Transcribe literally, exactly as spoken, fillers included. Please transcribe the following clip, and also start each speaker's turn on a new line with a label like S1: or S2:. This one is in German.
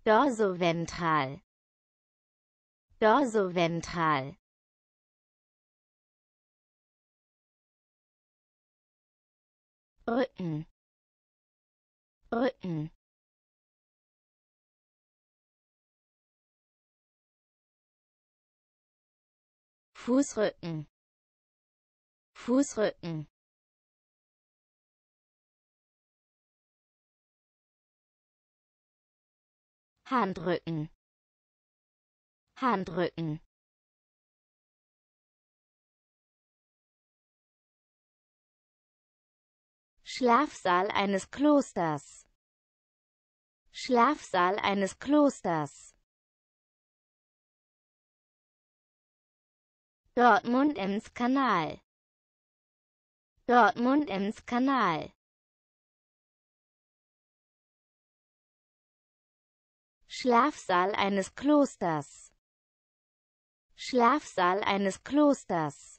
S1: Dorsoventral, dorsoventral. Rücken, Rücken. Fußrücken, Fußrücken. Handrücken, Handrücken. Schlafsaal eines Klosters, Schlafsaal eines Klosters. Dortmund-Ems-Kanal, Dortmund-Ems-Kanal. Schlafsaal eines Klosters, Schlafsaal eines Klosters.